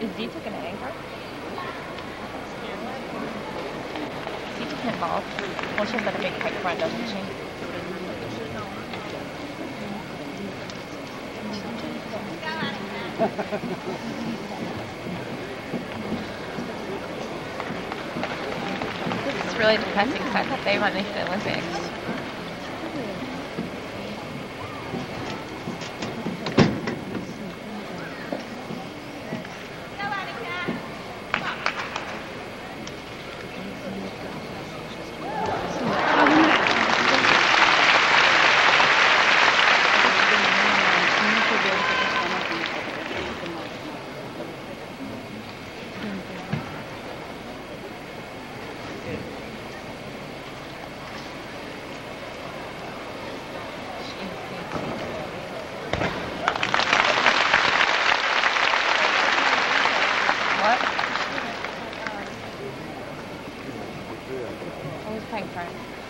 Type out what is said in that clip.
Is Z taking an anchor? Z taking it bald? Well, she has that big kite front, doesn't she? This is really depressing because I thought they might make the Olympics. What? I was playing for it.